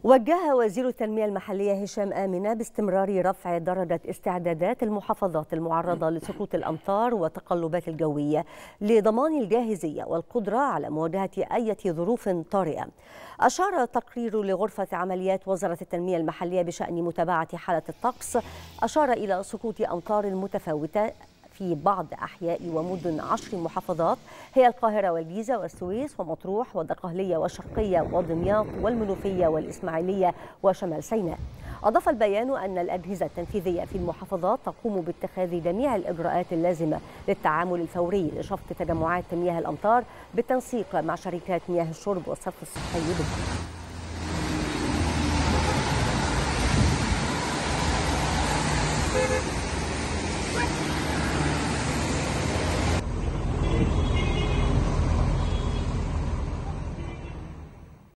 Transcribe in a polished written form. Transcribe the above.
وجه وزير التنمية المحلية هشام آمنة باستمرار رفع درجة استعدادات المحافظات المعرضة لسقوط الأمطار والتقلبات الجوية لضمان الجاهزية والقدرة على مواجهة أي ظروف طارئة. أشار تقرير لغرفة عمليات وزارة التنمية المحلية بشأن متابعة حالة الطقس إلى سقوط أمطار متفاوتة في بعض أحياء ومدن 10 محافظات هي القاهرة والجيزة والسويس ومطروح والدقهلية والشرقية ودمياط والمنوفية والإسماعيلية وشمال سيناء. أضاف البيان أن الأجهزة التنفيذية في المحافظات تقوم باتخاذ جميع الإجراءات اللازمة للتعامل الفوري لشفط تجمعات مياه الأمطار بالتنسيق مع شركات مياه الشرب والصرف الصحي بالدولة.